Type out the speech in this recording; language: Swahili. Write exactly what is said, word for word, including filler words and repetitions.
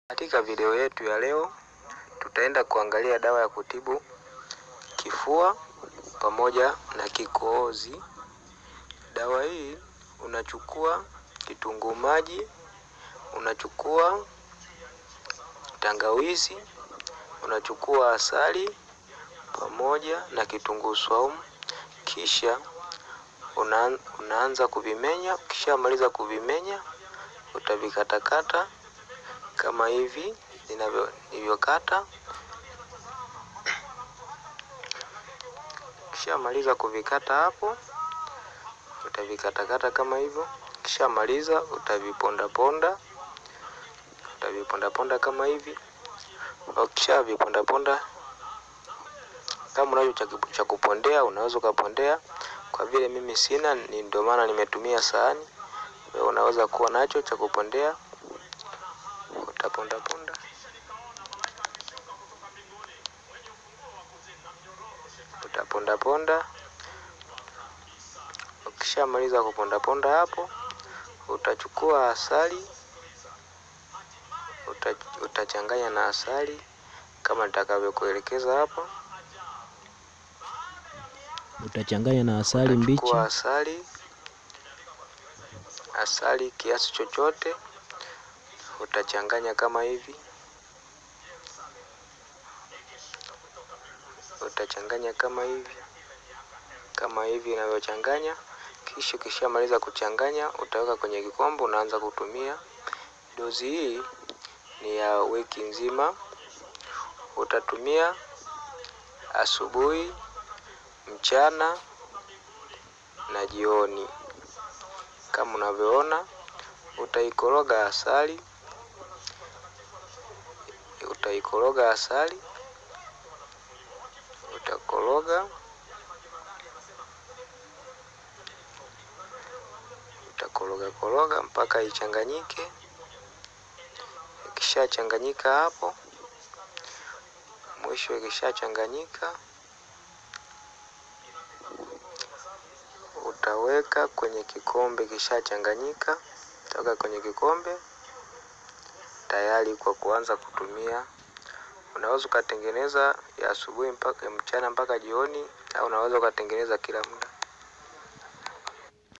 Katika video yetu ya leo tutaenda kuangalia dawa ya kutibu kifua pamoja na kikohozi. Dawa hii unachukua kitunguu maji, unachukua tangawizi, unachukua asali pamoja na kitunguu saumu, kisha una, unaanza kuvimenya. Kisha maliza kuvimenya utavikatakata kama hivi ninavyo nilivyokata. Kisha maliza kuvikata hapo, utavikatakata kama hivyo. Kisha maliza utaviponda ponda, utaviponda ponda kama hivi. Ukisha viponda ponda, kama unacho cha kupondea unaweza kupondea. Kwa vile mimi sina, ni ndio maana nimetumia sahani. Wewe unaweza kuwa nacho cha kupondea, utaponda ponda. Utaponda ponda. Ukisha maliza kuponda ponda hapo, utachukua asali, uta, utachanganya na asali kama nitakavyokuelekeza hapo. Utachanganya na asali mbichi. Utachukua asali, asali kiasi chochote, utachanganya kama hivi. Utachanganya kama hivi. Kama hivi unavyochanganya. Kisha kisha maliza kuchanganya, utaweka kwenye kikombe, unaanza kutumia. Dozi hii ni ya wiki nzima. Utatumia asubuhi, mchana na jioni. Kama unavyoona, utaikoroga asali. Utaikoroga asali. Utakoroga. Utakoroga koroga mpaka ichanganyike. Ikisha changanyika hapo, mwisho ikisha changanyika, utaweka kwenye kikombe. Kisha changanyika, utaweka kwenye kikombe tayari kwa kuanza kutumia. Unaweza kutengeneza ya asubuhi mpaka mchana mpaka jioni, au unaweza kutengeneza kila muda.